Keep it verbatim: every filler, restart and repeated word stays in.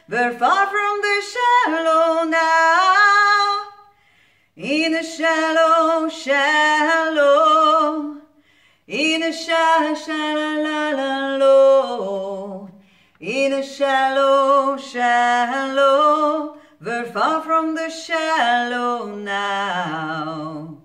We're far from the shallow now. In a shallow, shallow, in a shallow, shallow, in a shallow, shallow, we're far from the shallow now.